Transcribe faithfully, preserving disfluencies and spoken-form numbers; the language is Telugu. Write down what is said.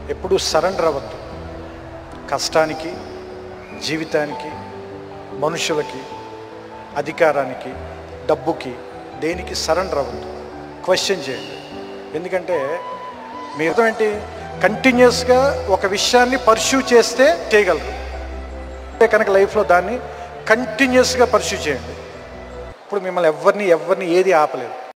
ఎప్పుడూ సరెండర్ అవ్వద్దు. కష్టానికి, జీవితానికి, మనుషులకి, అధికారానికి, డబ్బుకి, దేనికి సరెండర్ అవ్వద్దు. క్వశ్చన్ చేయండి. ఎందుకంటే మీ అర్థం ఏంటి? కంటిన్యూస్గా ఒక విషయాన్ని పర్స్యూ చేస్తే చేయగలరు. కనుక లైఫ్లో దాన్ని కంటిన్యూస్గా పర్స్యూ చేయండి. ఇప్పుడు మిమ్మల్ని ఎవరిని ఎవరిని ఏది ఆపలేదు.